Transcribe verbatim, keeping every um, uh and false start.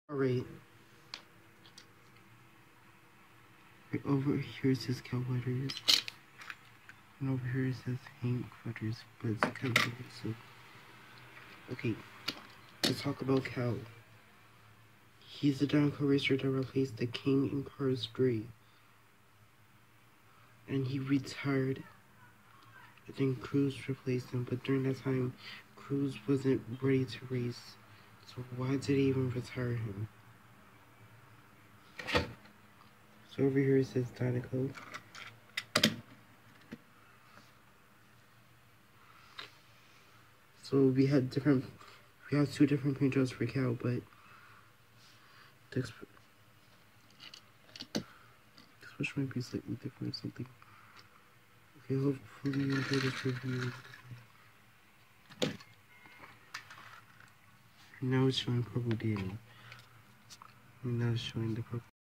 Alright. Right over here it says Cal Butters. And over here it says Hank Butters, but it's Cal Butters, so. Okay. Let's talk about Cal. He's the Dinoco racer that replaced the King in Cars three. And he retired. I think Cruz replaced him, but during that time, Cruz wasn't ready to race. So why did he even retire him? So over here it says Dinoco. So we had different, we have two different paint jobs for Cal, but this, this which might be slightly different or something. Okay, hopefully you enjoy this review. Now it's showing Purple Danny. And now it's showing the purple.